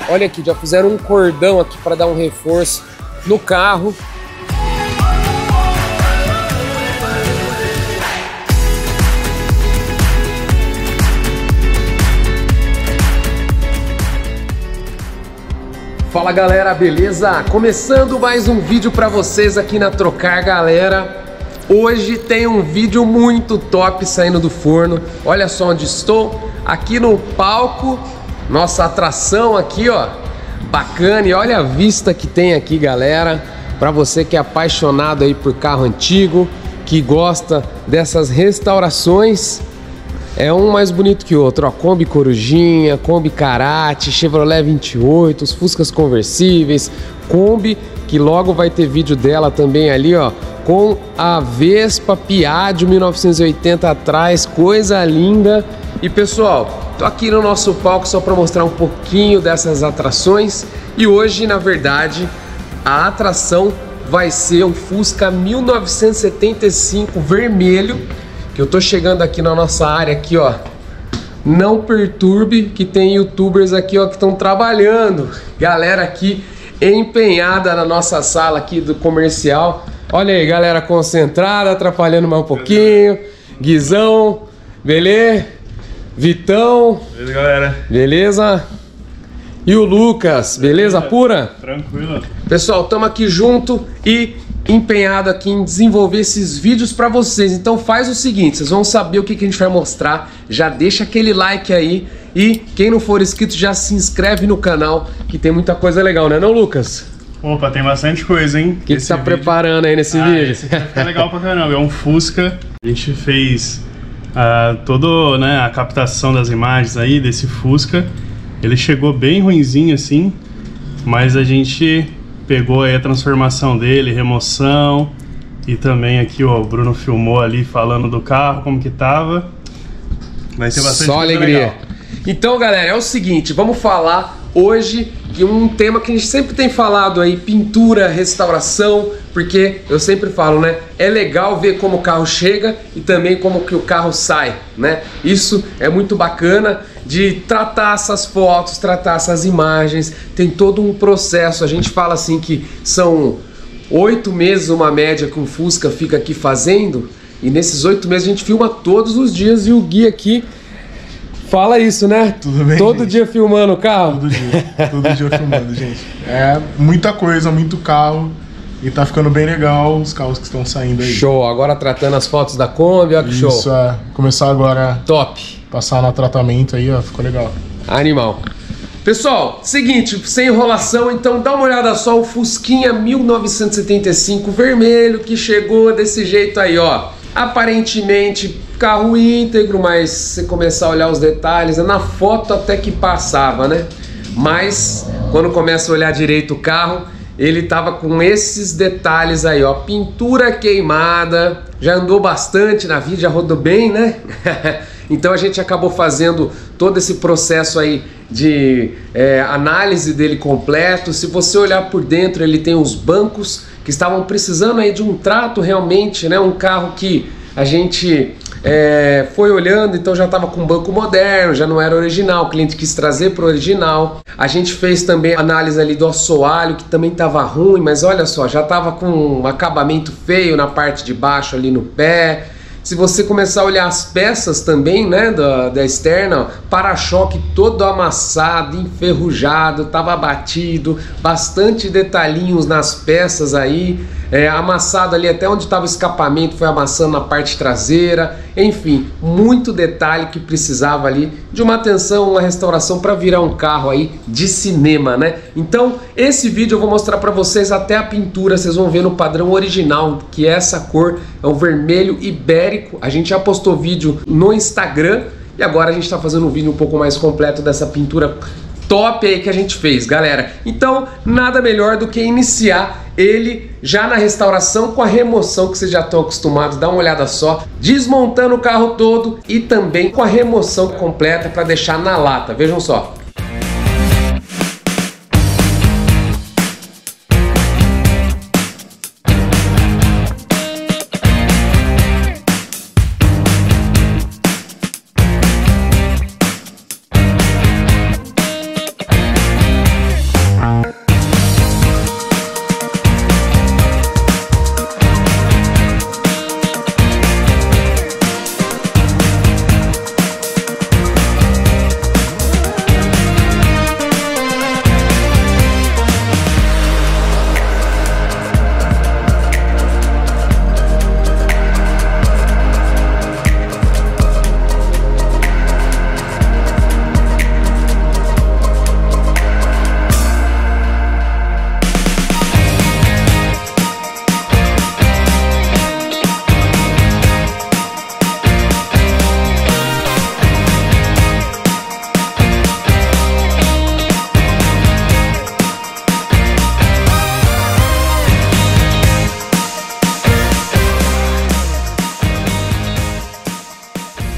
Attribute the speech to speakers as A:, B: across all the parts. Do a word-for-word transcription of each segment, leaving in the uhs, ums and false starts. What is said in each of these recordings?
A: Olha aqui, já fizeram um cordão aqui para dar um reforço no carro. Fala galera, beleza? Começando mais um vídeo para vocês aqui na Trocar, galera. Hoje tem um vídeo muito top saindo do forno. Olha só onde estou, aqui no palco, nossa atração aqui, ó, bacana. E olha a vista que tem aqui, galera. Para você que é apaixonado aí por carro antigo, que gosta dessas restaurações, é um mais bonito que o outro, ó. Kombi Corujinha, Kombi Karate, Chevrolet vinte e oito, os Fuscas conversíveis, Kombi, que logo vai ter vídeo dela também ali, ó, com a Vespa Piaggio mil novecentos e oitenta atrás, coisa linda. E pessoal, tô aqui no nosso palco só para mostrar um pouquinho dessas atrações. E hoje, na verdade, a atração vai ser um Fusca mil novecentos e setenta e cinco vermelho, que eu tô chegando aqui na nossa área aqui, ó. Não perturbe, que tem youtubers aqui, ó, que estão trabalhando. Galera aqui empenhada na nossa sala aqui do comercial. Olha aí, galera concentrada, atrapalhando mais um pouquinho. Guizão, beleza? Vitão.
B: Beleza, galera.
A: Beleza? E o Lucas, beleza, beleza pura?
B: Tranquilo.
A: Pessoal, estamos aqui junto e empenhado aqui em desenvolver esses vídeos para vocês. Então faz o seguinte, vocês vão saber o que, que a gente vai mostrar. Já deixa aquele like aí. E quem não for inscrito já se inscreve no canal, que tem muita coisa legal, né não, Lucas?
B: Opa, tem bastante coisa, hein?
A: O que você tá vídeo... preparando aí nesse ah, vídeo?
B: Esse vai ficar legal pra caramba. É um Fusca. A gente fez uh, toda, né, a captação das imagens aí desse Fusca. Ele chegou bem ruinzinho assim, mas a gente pegou aí a transformação dele, remoção, e também aqui ó, o Bruno filmou ali falando do carro, como que tava. Vai ter bastante
A: Só alegria. Legal. Então galera, é o seguinte, vamos falar hoje de um tema que a gente sempre tem falado aí, pintura, restauração, porque eu sempre falo, né, é legal ver como o carro chega e também como que o carro sai, né? Isso é muito bacana de tratar essas fotos, tratar essas imagens, tem todo um processo. A gente fala assim que são oito meses uma média que um Fusca fica aqui fazendo, e nesses oito meses a gente filma todos os dias, e o Gui aqui fala isso, né?
C: Tudo bem,
A: todo
C: gente?
A: Dia filmando o carro?
C: Todo dia, todo dia filmando, gente. É muita coisa, muito carro. E tá ficando bem legal os carros que estão saindo aí.
A: Show, agora tratando as fotos da Kombi, ó que show.
C: Isso, é. Começar agora.
A: Top.
C: Passar no tratamento aí, ó, ficou legal.
A: Animal. Pessoal, seguinte, sem enrolação, então dá uma olhada só, o Fusquinha mil novecentos e setenta e cinco vermelho, que chegou desse jeito aí, ó. Aparentemente carro íntegro, mas se você começar a olhar os detalhes, na foto até que passava, né? Mas quando começa a olhar direito o carro, ele tava com esses detalhes aí, ó. Pintura queimada, já andou bastante na vida, já rodou bem, né? Então a gente acabou fazendo todo esse processo aí de é, análise dele completo. Se você olhar por dentro, ele tem os bancos que estavam precisando aí de um trato realmente, né? Um carro que a gente é, foi olhando, então já estava com um banco moderno, já não era original, o cliente quis trazer para o original. A gente fez também análise ali do assoalho, que também estava ruim, mas olha só, já estava com um acabamento feio na parte de baixo ali no pé. Se você começar a olhar as peças também, né, da, da externa, para-choque todo amassado, enferrujado, tava batido, bastante detalhinhos nas peças aí, é, amassado ali até onde estava o escapamento, foi amassando na parte traseira, enfim, muito detalhe que precisava ali de uma atenção, uma restauração para virar um carro aí de cinema, né? Então, esse vídeo eu vou mostrar para vocês até a pintura, vocês vão ver no padrão original, que é essa cor, é o vermelho ibérico. A gente já postou vídeo no Instagram e agora a gente está fazendo um vídeo um pouco mais completo dessa pintura top aí que a gente fez, galera. Então, nada melhor do que iniciar ele já na restauração com a remoção que vocês já estão acostumados. Dá uma olhada só, desmontando o carro todo e também com a remoção completa para deixar na lata. Vejam só.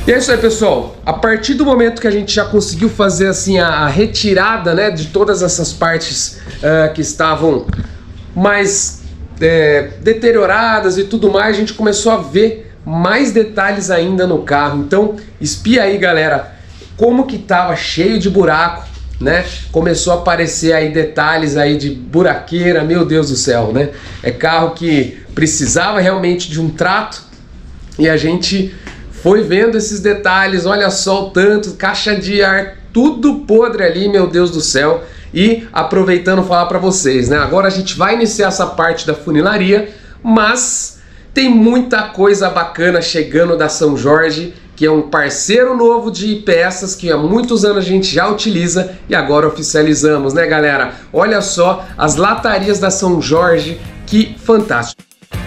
A: E é isso aí, pessoal. A partir do momento que a gente já conseguiu fazer assim a, a retirada, né, de todas essas partes uh, que estavam mais é, deterioradas e tudo mais, a gente começou a ver mais detalhes ainda no carro. Então, espia aí, galera, como que tava cheio de buraco, né? Começou a aparecer aí detalhes aí de buraqueira, meu Deus do céu, né? É carro que precisava realmente de um trato e a gente foi vendo esses detalhes. Olha só o tanto, caixa de ar, tudo podre ali, meu Deus do céu. E aproveitando falar para vocês, né? Agora a gente vai iniciar essa parte da funilaria, mas tem muita coisa bacana chegando da São Jorge, que é um parceiro novo de peças que há muitos anos a gente já utiliza e agora oficializamos, né, galera? Olha só as latarias da São Jorge, que fantástico!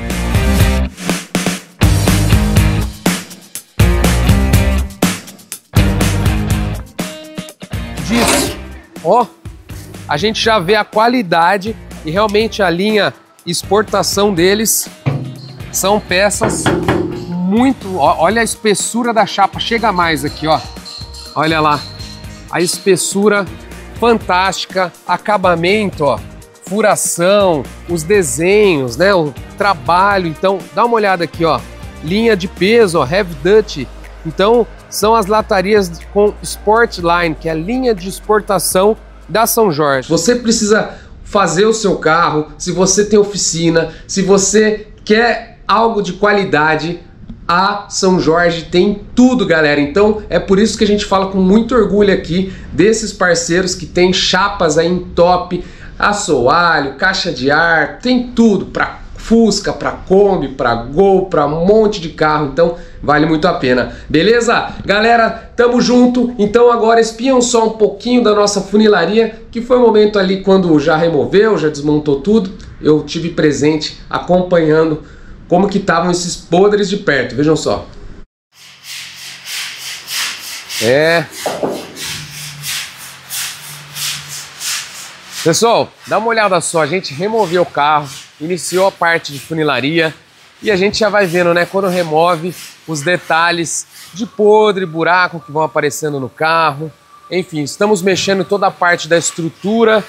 A: Disso, ó, a gente já vê a qualidade e realmente a linha exportação deles são peças muito, ó, olha a espessura da chapa, chega mais aqui, ó, olha lá, a espessura fantástica, acabamento, ó, furação, os desenhos, né, o trabalho. Então dá uma olhada aqui, ó, linha de peso, ó, Heavy Duty. Então são as latarias com Sportline, que é a linha de exportação da São Jorge. Você precisa fazer o seu carro, se você tem oficina, se você quer algo de qualidade, a São Jorge tem tudo, galera. Então é por isso que a gente fala com muito orgulho aqui desses parceiros que tem chapas aí em top, assoalho, caixa de ar, tem tudo para Fusca, para Kombi, para Gol, para um monte de carro. Então vale muito a pena, beleza? Galera, tamo junto. Então agora espiam só um pouquinho da nossa funilaria, que foi o momento ali quando já removeu, já desmontou tudo. Eu tive presente acompanhando como que estavam esses podres de perto, vejam só. É. Pessoal, dá uma olhada só, a gente removeu o carro, iniciou a parte de funilaria e a gente já vai vendo, né, quando remove os detalhes de podre, buraco que vão aparecendo no carro. Enfim, estamos mexendo toda a parte da estrutura,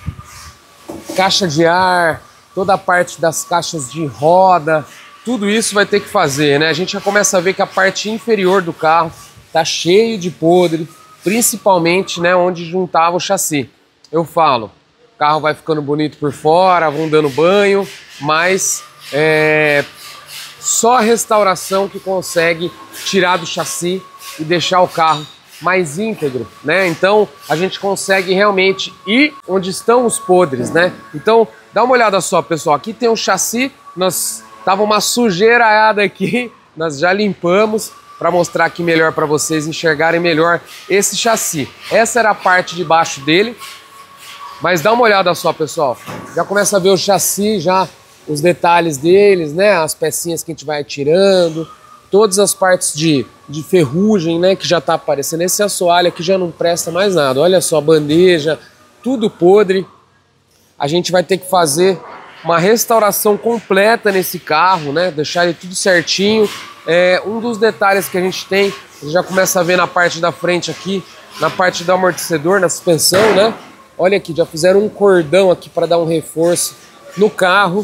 A: caixa de ar, toda a parte das caixas de roda, tudo isso vai ter que fazer, né? A gente já começa a ver que a parte inferior do carro tá cheio de podre, principalmente, né, onde juntava o chassi. Eu falo, o carro vai ficando bonito por fora, vão dando banho, mas é só a restauração que consegue tirar do chassi e deixar o carro mais íntegro, né? Então a gente consegue realmente ir onde estão os podres, né? Então dá uma olhada só, pessoal, aqui tem um chassi, nós tava uma sujeirada aqui, nós já limpamos para mostrar aqui melhor para vocês enxergarem melhor esse chassi. Essa era a parte de baixo dele, mas dá uma olhada só, pessoal, já começa a ver o chassi, já os detalhes deles, né? As pecinhas que a gente vai tirando, todas as partes de, de ferrugem, né, que já tá aparecendo. Esse assoalho aqui já não presta mais nada. Olha só, bandeja, tudo podre. A gente vai ter que fazer uma restauração completa nesse carro, né, deixar ele tudo certinho. É, um dos detalhes que a gente tem, a gente já começa a ver na parte da frente aqui, na parte do amortecedor, na suspensão, né? Olha aqui, já fizeram um cordão aqui para dar um reforço no carro.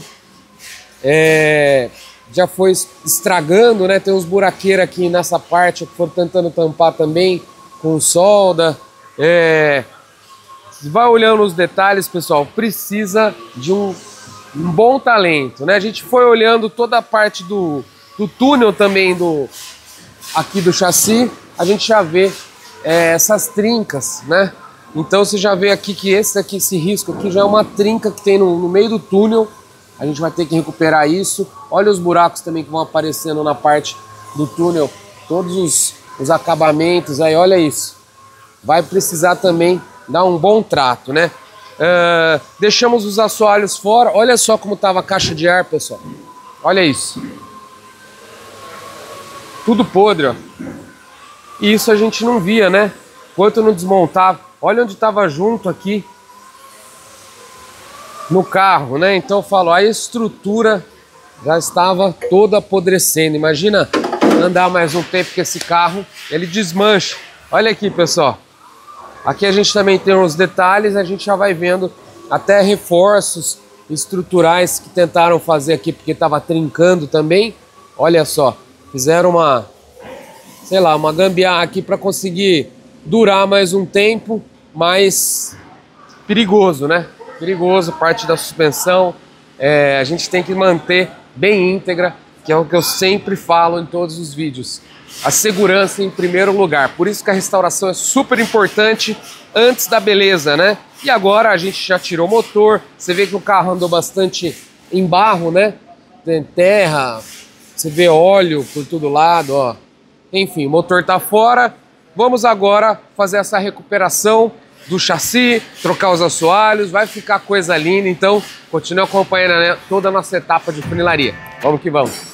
A: É... já foi estragando, né? Tem uns buraqueiros aqui nessa parte que foram tentando tampar também com solda. É... vai olhando os detalhes, pessoal, precisa de um, um bom talento, né? A gente foi olhando toda a parte do, do túnel também do aqui do chassi, a gente já vê é, essas trincas, né? Então você já vê aqui que esse aqui, esse risco aqui já é uma trinca que tem no, no meio do túnel. A gente vai ter que recuperar isso. Olha os buracos também que vão aparecendo na parte do túnel. Todos os, os acabamentos aí, olha isso. Vai precisar também dar um bom trato, né? Uh, deixamos os assoalhos fora. Olha só como estava a caixa de ar, pessoal. Olha isso. Tudo podre, ó. E isso a gente não via, né? Enquanto não desmontava. Olha onde estava junto aqui no carro, né? Então eu falo, a estrutura já estava toda apodrecendo. Imagina andar mais um tempo com esse carro, ele desmancha. Olha aqui, pessoal. Aqui a gente também tem uns detalhes, a gente já vai vendo até reforços estruturais que tentaram fazer aqui porque estava trincando também. Olha só, fizeram uma, sei lá, uma gambiarra aqui para conseguir durar mais um tempo, mas perigoso, né? Perigoso, parte da suspensão. É, a gente tem que manter bem íntegra, que é o que eu sempre falo em todos os vídeos. A segurança em primeiro lugar. Por isso que a restauração é super importante antes da beleza, né? E agora a gente já tirou o motor. Você vê que o carro andou bastante em barro, né? Tem terra, você vê óleo por todo lado, ó. Enfim, o motor tá fora. Vamos agora fazer essa recuperação do chassi, trocar os assoalhos, vai ficar coisa linda. Então, continue acompanhando, né, toda a nossa etapa de funilaria. Vamos que vamos.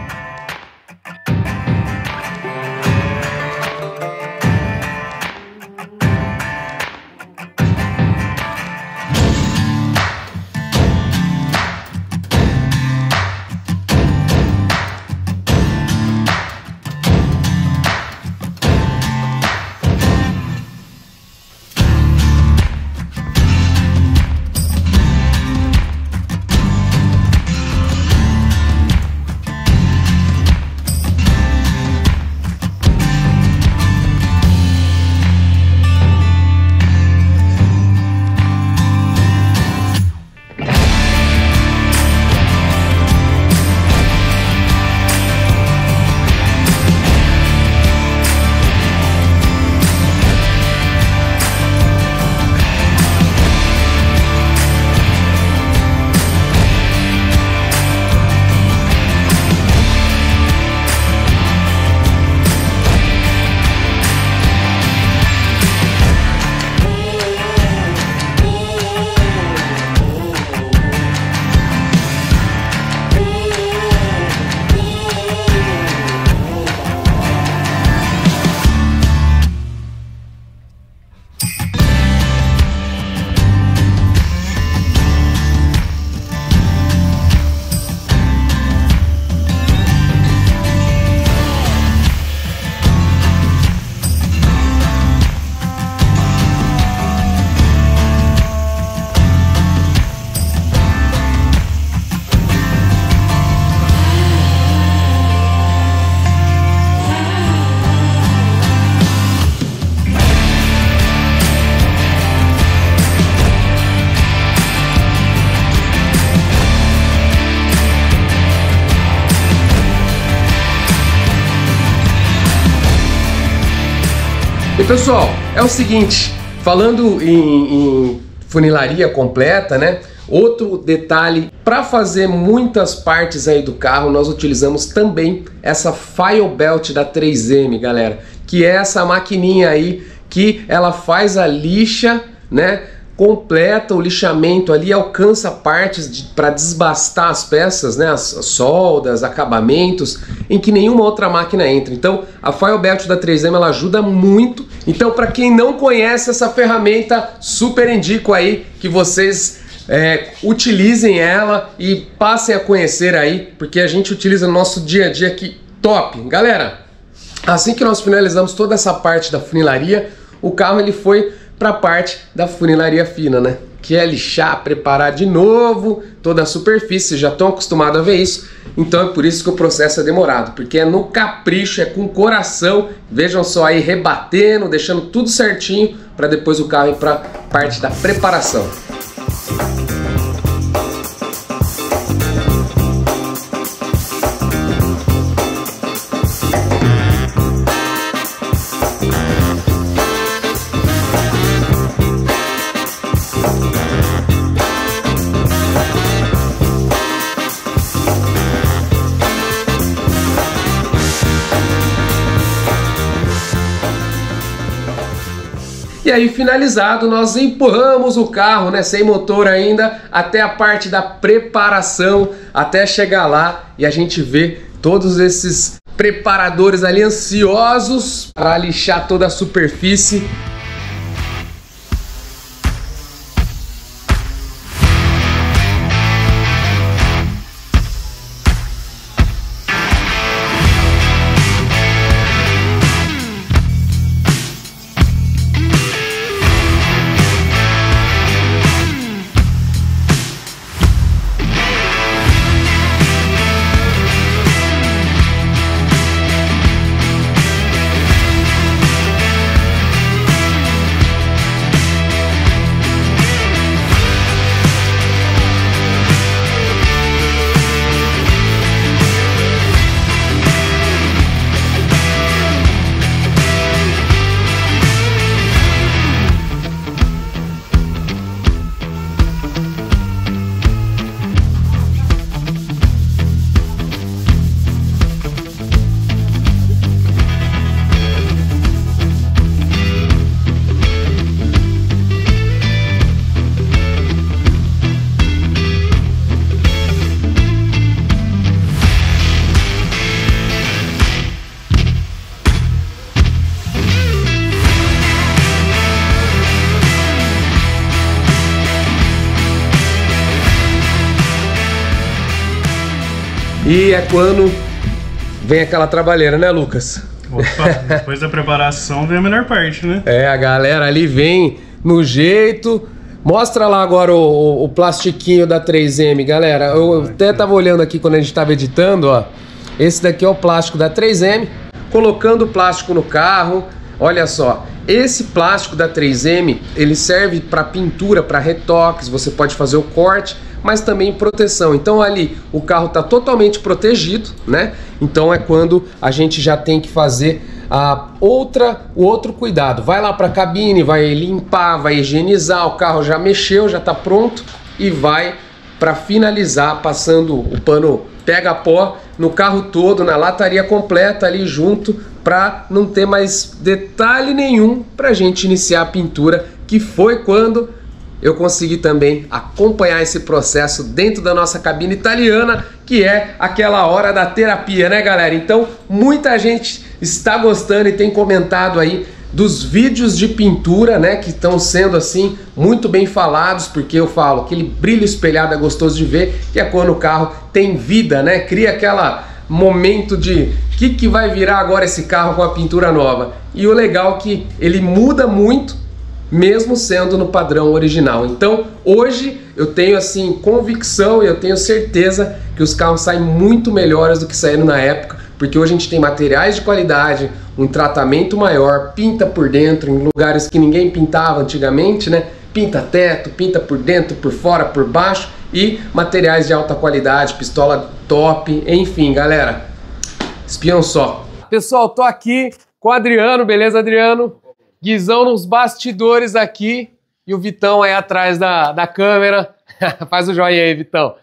A: E pessoal, é o seguinte, falando em, em funilaria completa, né? Outro detalhe, para fazer muitas partes aí do carro, nós utilizamos também essa File Belt da três M, galera, que é essa maquininha aí que ela faz a lixa, né? Completa o lixamento ali, alcança partes de, para desbastar as peças, né, as, as soldas, acabamentos, em que nenhuma outra máquina entra. Então a File Belt da três M ela ajuda muito. Então, para quem não conhece essa ferramenta, super indico aí que vocês é, utilizem ela e passem a conhecer aí, porque a gente utiliza no nosso dia a dia aqui top. Galera, assim que nós finalizamos toda essa parte da funilaria, o carro ele foi para a parte da funilaria fina, né? Que é lixar, preparar de novo toda a superfície. Vocês já estão acostumados a ver isso, então é por isso que o processo é demorado, porque é no capricho, é com coração. Vejam só aí, rebatendo, deixando tudo certinho para depois o carro ir para a parte da preparação. E aí, finalizado, nós empurramos o carro, né, sem motor ainda, até a parte da preparação, até chegar lá e a gente vê todos esses preparadores ali ansiosos para lixar toda a superfície. E é quando vem aquela trabalheira, né, Lucas?
B: Opa, depois da preparação vem a melhor parte, né?
A: É, a galera ali vem no jeito. Mostra lá agora o, o, o plastiquinho da três M, galera. Eu até tava olhando aqui quando a gente tava editando, ó. Esse daqui é o plástico da três M. Colocando o plástico no carro, olha só. Esse plástico da três M, ele serve para pintura, para retoques, você pode fazer o corte, mas também proteção. Então ali o carro está totalmente protegido, né? Então é quando a gente já tem que fazer a outra, o outro cuidado. Vai lá para a cabine, vai limpar, vai higienizar, o carro já mexeu, já está pronto e vai para finalizar passando o pano pega-pó no carro todo, na lataria completa ali junto, para não ter mais detalhe nenhum para a gente iniciar a pintura, que foi quando eu consegui também acompanhar esse processo dentro da nossa cabine italiana, que é aquela hora da terapia, né, galera? Então, muita gente está gostando e tem comentado aí dos vídeos de pintura, né, que estão sendo assim muito bem falados, porque eu falo, aquele brilho espelhado é gostoso de ver, que é quando o carro tem vida, né? Cria aquela momento de o que, que vai virar agora esse carro com a pintura nova. E o legal é que ele muda muito, mesmo sendo no padrão original. Então hoje eu tenho assim convicção e eu tenho certeza que os carros saem muito melhores do que saíram na época, porque hoje a gente tem materiais de qualidade, um tratamento maior, pinta por dentro em lugares que ninguém pintava antigamente, né? Pinta teto, pinta por dentro, por fora, por baixo, e materiais de alta qualidade, pistola top, enfim, galera, espiam só. Pessoal, tô aqui com o Adriano, beleza, Adriano? Guizão nos bastidores aqui e o Vitão aí atrás da, da câmera. Faz o joinha aí, Vitão.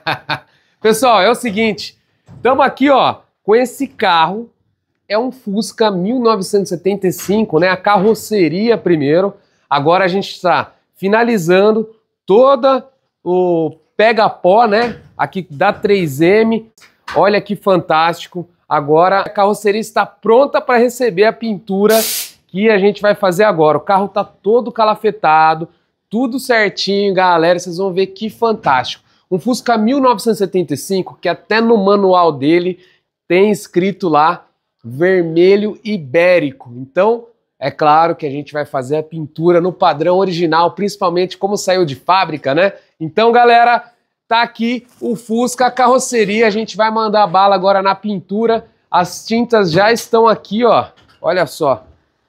A: Pessoal, é o seguinte, estamos aqui, ó, com esse carro. É um Fusca mil novecentos e setenta e cinco, né? A carroceria primeiro. Agora a gente está finalizando toda o pega-pó, né? Aqui da três M. Olha que fantástico. Agora a carroceria está pronta para receber a pintura que a gente vai fazer agora. O carro tá todo calafetado, tudo certinho, galera. Vocês vão ver que fantástico. Um Fusca mil novecentos e setenta e cinco, que até no manual dele tem escrito lá vermelho ibérico. Então, é claro que a gente vai fazer a pintura no padrão original, principalmente como saiu de fábrica, né? Então, galera, tá aqui o Fusca, a carroceria. A gente vai mandar bala agora na pintura. As tintas já estão aqui, ó. Olha só.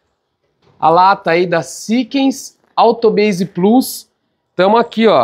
A: A lata aí da Sikkens Autobase Plus. Tamo aqui, ó.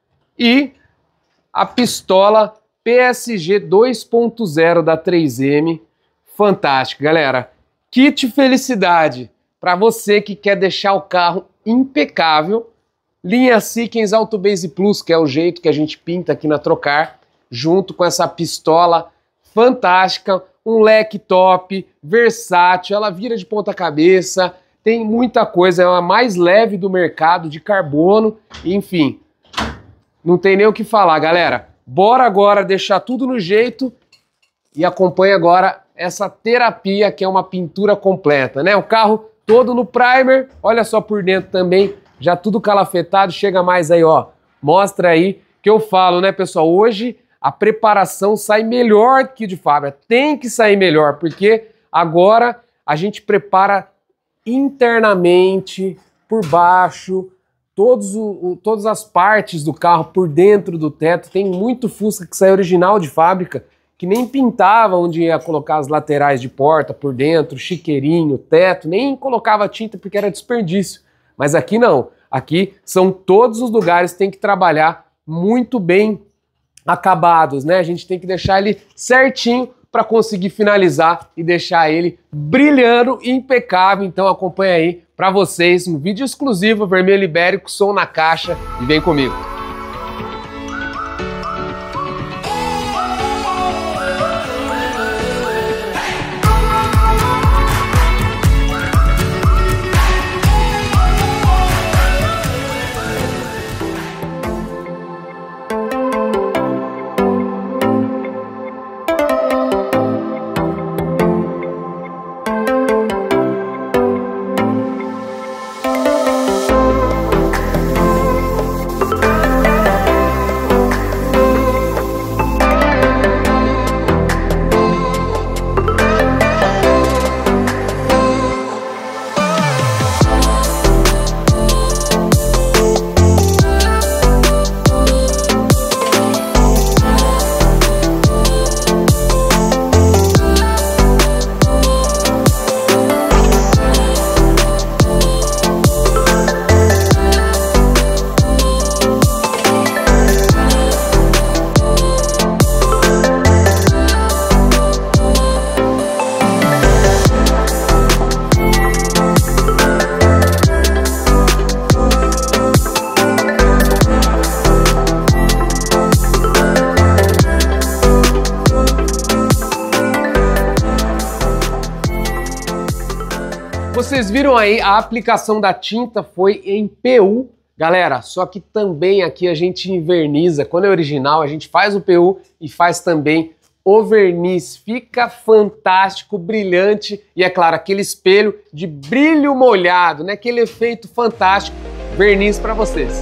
A: E a pistola P S G dois ponto zero da três M. Fantástico, galera. Kit felicidade para você que quer deixar o carro impecável. Linha Sikkens Autobase Plus, que é o jeito que a gente pinta aqui na Trocar, junto com essa pistola fantástica, um leque top, versátil, ela vira de ponta cabeça, tem muita coisa, é a mais leve do mercado, de carbono, enfim. Não tem nem o que falar, galera. Bora agora deixar tudo no jeito e acompanha agora essa terapia, que é uma pintura completa, né? O carro todo no primer, olha só por dentro também, já tudo calafetado, chega mais aí, ó. Mostra aí que eu falo, né, pessoal? Hoje a preparação sai melhor que de fábrica. Tem que sair melhor, porque agora a gente prepara internamente, por baixo, todos o, o, todas as partes do carro, por dentro do teto. Tem muito Fusca que sai original de fábrica, que nem pintava onde ia colocar as laterais de porta por dentro, chiqueirinho, teto, nem colocava tinta porque era desperdício. Mas aqui não, aqui são todos os lugares que tem que trabalhar muito bem acabados, né? A gente tem que deixar ele certinho para conseguir finalizar e deixar ele brilhando, impecável. Então acompanha aí para vocês um vídeo exclusivo, vermelho ibérico, som na caixa, e vem comigo. Vocês viram aí, a aplicação da tinta foi em P U, galera, só que também aqui a gente inverniza. Quando é original, a gente faz o P U e faz também o verniz. Fica fantástico, brilhante e, é claro, aquele espelho de brilho molhado, né? Aquele efeito fantástico. Verniz para vocês.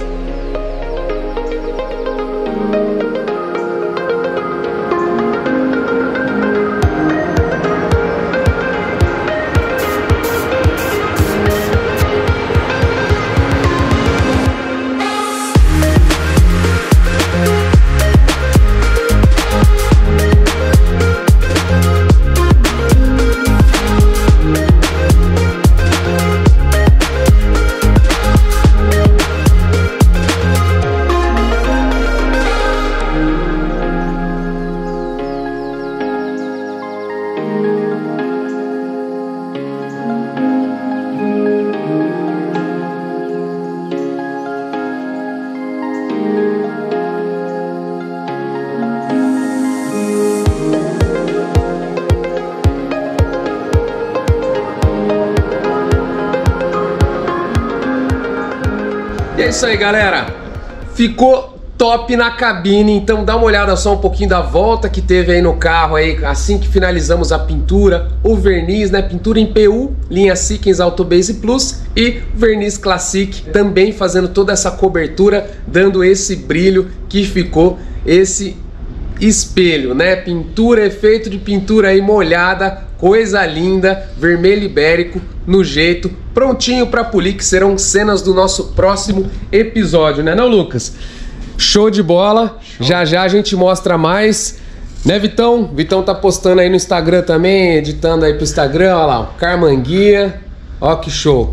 A: E é isso aí, galera. Ficou top na cabine, então dá uma olhada só um pouquinho da volta que teve aí no carro aí, assim que finalizamos a pintura, o verniz, né? Pintura em P U, linha Sikkens Autobase Plus e verniz Classic, também fazendo toda essa cobertura, dando esse brilho que ficou esse espelho, né? Pintura, efeito de pintura aí molhada, coisa linda, vermelho ibérico no jeito, prontinho para polir, que serão cenas do nosso próximo episódio, né, não, Lucas? Show de bola. Show. Já já a gente mostra mais, né, Vitão? Vitão tá postando aí no Instagram também, editando aí pro Instagram, olha lá, o Carmanguia, ó que show.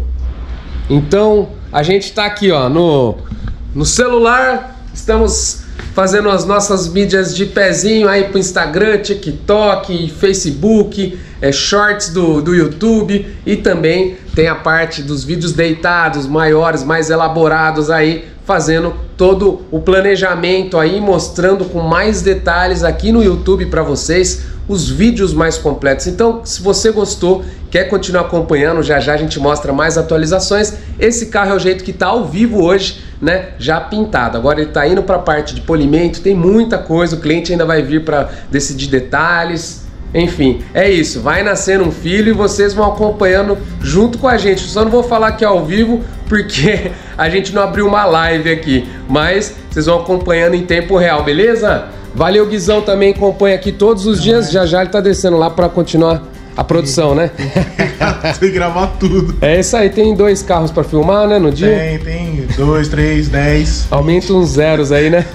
A: Então, a gente tá aqui, ó, no, no celular, estamos fazendo as nossas mídias de pezinho aí pro Instagram, TikTok, Facebook, é, shorts do, do YouTube, e também tem a parte dos vídeos deitados, maiores, mais elaborados aí, fazendo todo o planejamento aí, mostrando com mais detalhes aqui no YouTube para vocês os vídeos mais completos. Então, se você gostou, quer continuar acompanhando, já já a gente mostra mais atualizações. Esse carro é o jeito que tá ao vivo hoje, né? Já pintado. Agora ele tá indo para a parte de polimento, tem muita coisa, o cliente ainda vai vir para decidir detalhes. Enfim, é isso, vai nascendo um filho e vocês vão acompanhando junto com a gente. Só não vou falar aqui ao vivo porque a gente não abriu uma live aqui, mas vocês vão acompanhando em tempo real, beleza? Valeu, Guizão, também acompanha aqui todos os dias, já já ele tá descendo lá para continuar a produção, né?
C: Tem que gravar tudo.
A: É isso aí, tem dois carros para filmar, né, no dia?
C: Tem, tem, dois, três, dez.
A: Aumenta uns zeros aí, né?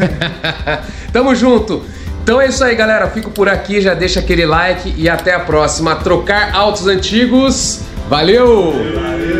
A: Tamo junto! Então é isso aí, galera, fico por aqui, já deixa aquele like e até a próxima. Trocar autos antigos, valeu!
C: Valeu!